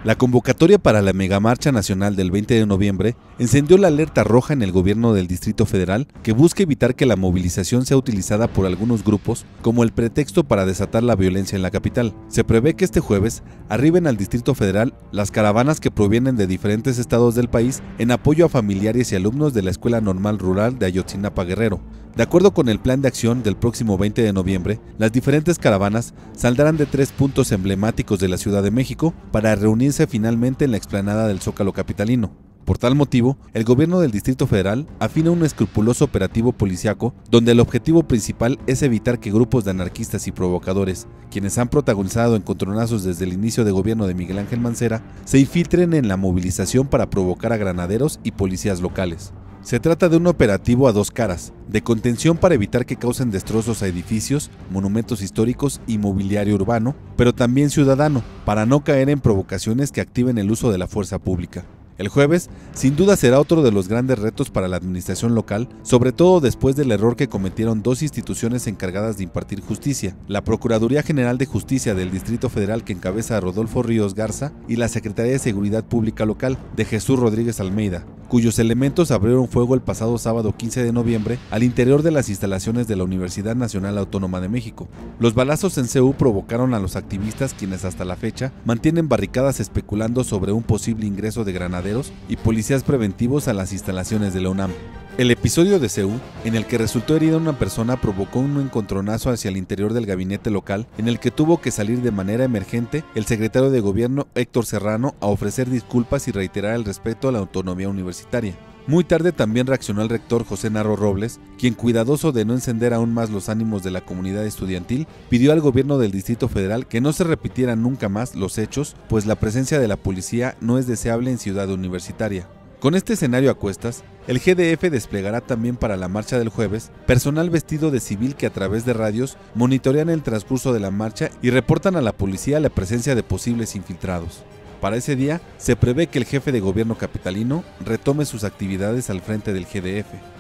La convocatoria para la megamarcha nacional del 20 de noviembre encendió la alerta roja en el gobierno del Distrito Federal, que busca evitar que la movilización sea utilizada por algunos grupos como el pretexto para desatar la violencia en la capital. Se prevé que este jueves arriben al Distrito Federal las caravanas que provienen de diferentes estados del país en apoyo a familiares y alumnos de la Escuela Normal Rural de Ayotzinapa, Guerrero. De acuerdo con el plan de acción del próximo 20 de noviembre, las diferentes caravanas saldrán de 3 puntos emblemáticos de la Ciudad de México para reunirse finalmente en la explanada del Zócalo capitalino. Por tal motivo, el gobierno del Distrito Federal afina un escrupuloso operativo policiaco donde el objetivo principal es evitar que grupos de anarquistas y provocadores, quienes han protagonizado encontronazos desde el inicio de gobierno de Miguel Ángel Mancera, se infiltren en la movilización para provocar a granaderos y policías locales. Se trata de un operativo a dos caras, de contención para evitar que causen destrozos a edificios, monumentos históricos y mobiliario urbano, pero también ciudadano, para no caer en provocaciones que activen el uso de la fuerza pública. El jueves, sin duda, será otro de los grandes retos para la administración local, sobre todo después del error que cometieron dos instituciones encargadas de impartir justicia, la Procuraduría General de Justicia del Distrito Federal, que encabeza a Rodolfo Ríos Garza, y la Secretaría de Seguridad Pública Local, de Jesús Rodríguez Almeida, cuyos elementos abrieron fuego el pasado sábado 15 de noviembre al interior de las instalaciones de la Universidad Nacional Autónoma de México. Los balazos en CU provocaron a los activistas, quienes hasta la fecha mantienen barricadas especulando sobre un posible ingreso de granaderos y policías preventivos a las instalaciones de la UNAM. El episodio de CU, en el que resultó herida una persona, provocó un encontronazo hacia el interior del gabinete local, en el que tuvo que salir de manera emergente el secretario de Gobierno Héctor Serrano a ofrecer disculpas y reiterar el respeto a la autonomía universitaria. Muy tarde también reaccionó el rector José Narro Robles, quien, cuidadoso de no encender aún más los ánimos de la comunidad estudiantil, pidió al gobierno del Distrito Federal que no se repitieran nunca más los hechos, pues la presencia de la policía no es deseable en Ciudad Universitaria. Con este escenario a cuestas, el GDF desplegará también para la marcha del jueves personal vestido de civil que a través de radios monitorean el transcurso de la marcha y reportan a la policía la presencia de posibles infiltrados. Para ese día, se prevé que el jefe de gobierno capitalino retome sus actividades al frente del GDF.